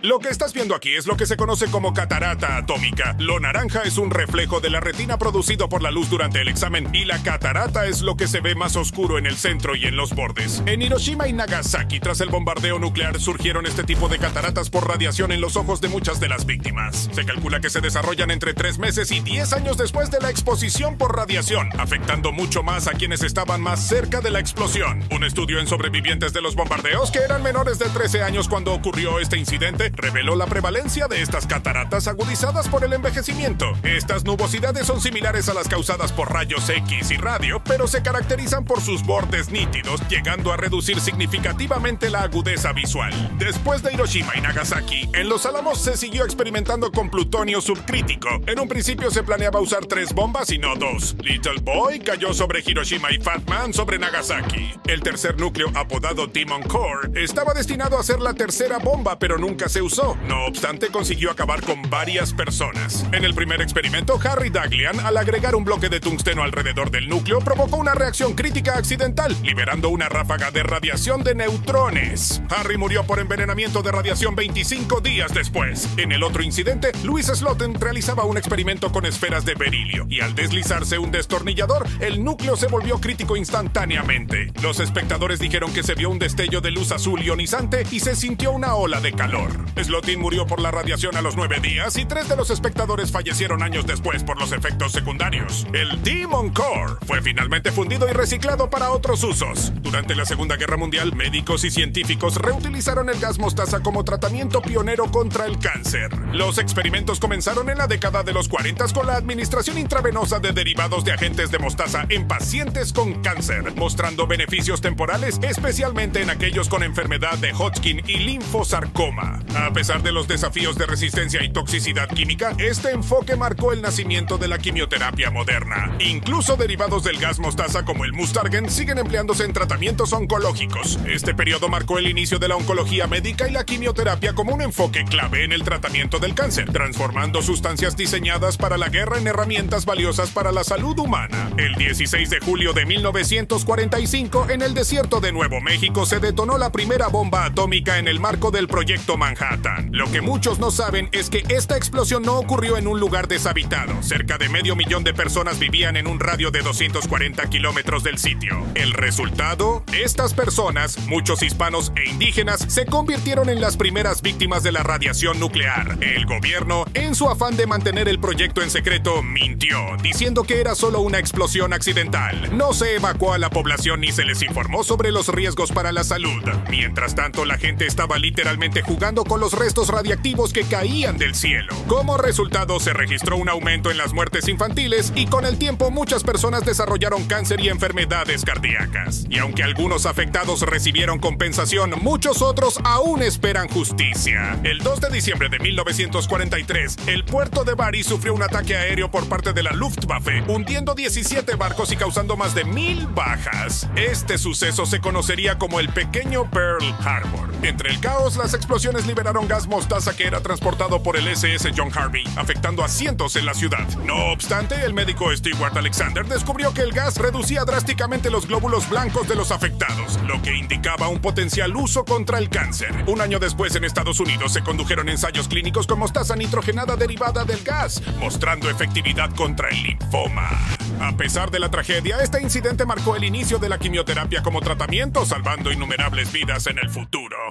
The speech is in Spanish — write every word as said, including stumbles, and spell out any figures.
Lo que estás viendo aquí es lo que se conoce como catarata atómica. Lo naranja es un reflejo de la retina producido por la luz durante el examen y la catarata es lo que se ve más oscuro en el centro y en los bordes. En Hiroshima y Nagasaki, tras el bombardeo nuclear, surgieron este tipo de cataratas por radiación en los ojos de muchas de las víctimas. Se calcula que se desarrollan entre tres meses y diez años después de la exposición por radiación, afectando mucho más a quienes estaban más cerca de la explosión. Un estudio en sobrevivientes de los bombardeos, que eran menores de trece años cuando ocurrió este incidente, reveló la prevalencia de estas cataratas agudizadas por el envejecimiento. Estas nubosidades son similares a las causadas por rayos X y radio, pero se caracterizan por sus bordes nítidos, llegando a reducir significativamente la agudeza visual. Después de Hiroshima y Nagasaki, en Los Álamos se siguió experimentando con plutonio subcrítico. En un principio se planeaba usar tres bombas y no dos. Little Boy cayó sobre Hiroshima y Fat Man sobre Nagasaki. El tercer núcleo, apodado Demon Core, estaba destinado a ser la tercera bomba, pero nunca se usó. No obstante, consiguió acabar con varias personas. En el primer experimento, Harry Daghlian, al agregar un bloque de tungsteno alrededor del núcleo, provocó una reacción crítica accidental, liberando una ráfaga de radiación de neutrones. Harry murió por envenenamiento de radiación veinticinco días después. En el otro incidente, Louis Slotin realizaba un experimento con esferas de berilio, y al deslizarse un destornillador, el núcleo se volvió crítico instantáneamente. Los espectadores dijeron que se vio un destello de luz azul ionizante y se sintió una ola de calor. Slotin murió por la radiación a los nueve días y tres de los espectadores fallecieron años después por los efectos secundarios. El Demon Core fue finalmente fundido y reciclado para otros usos. Durante la Segunda Guerra Mundial, médicos y científicos reutilizaron el gas mostaza como tratamiento pionero contra el cáncer. Los experimentos comenzaron en la década de los cuarenta con la administración intravenosa de derivados de agentes de mostaza en pacientes con cáncer, mostrando beneficios temporales, especialmente en aquellos con enfermedad de Hodgkin y linfosarcoma. A pesar de los desafíos de resistencia y toxicidad química, este enfoque marcó el nacimiento de la quimioterapia moderna. Incluso derivados del gas mostaza como el Mustargen siguen empleándose en tratamientos oncológicos. Este periodo marcó el inicio de la oncología médica y la quimioterapia como un enfoque clave en el tratamiento del cáncer, transformando sustancias diseñadas para la guerra en herramientas valiosas para la salud humana. El dieciséis de julio de mil novecientos cuarenta y cinco, en el desierto de Nuevo México, se detonó la primera bomba atómica en el marco del Proyecto Manhattan. Lo que muchos no saben es que esta explosión no ocurrió en un lugar deshabitado. Cerca de medio millón de personas vivían en un radio de doscientos cuarenta kilómetros del sitio. El resultado, estas personas, muchos hispanos e indígenas, se convirtieron en las primeras víctimas de la radiación nuclear. El gobierno, en su afán de mantener el proyecto en secreto, mintió, diciendo que era solo una explosión accidental. No se evacuó a la población ni se les informó sobre los riesgos para la salud. Mientras tanto, la gente estaba literalmente jugando con los restos radiactivos que caían del cielo. Como resultado, se registró un aumento en las muertes infantiles y con el tiempo muchas personas desarrollaron cáncer y enfermedades cardíacas. Y aunque algunos afectados recibieron compensación, muchos otros aún esperan justicia. El dos de diciembre de mil novecientos cuarenta y tres, el puerto de Bari sufrió un ataque aéreo por parte de la Luftwaffe, hundiendo diecisiete barcos y causando más de mil bajas. Este suceso se conocería como el pequeño Pearl Harbor. Entre el caos, las explosiones liberaron gas mostaza que era transportado por el ese ese John Harvey, afectando a cientos en la ciudad. No obstante, el médico Stewart Alexander descubrió que el gas reducía drásticamente los glóbulos blancos de los afectados, lo que indicaba un potencial uso contra el cáncer. Un año después, en Estados Unidos, se condujeron ensayos clínicos con mostaza nitrogenada derivada del gas, mostrando efectividad contra el linfoma. A pesar de la tragedia, este incidente marcó el inicio de la quimioterapia como tratamiento, salvando innumerables vidas en el futuro.